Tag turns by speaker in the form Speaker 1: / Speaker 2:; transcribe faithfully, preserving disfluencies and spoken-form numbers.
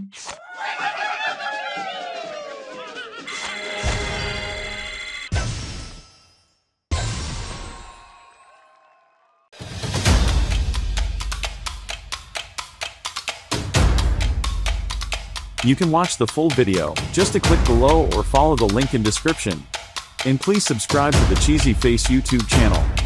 Speaker 1: You can watch the full video, just to click below or follow the link in description. And please subscribe to the Cheesy Face YouTube channel.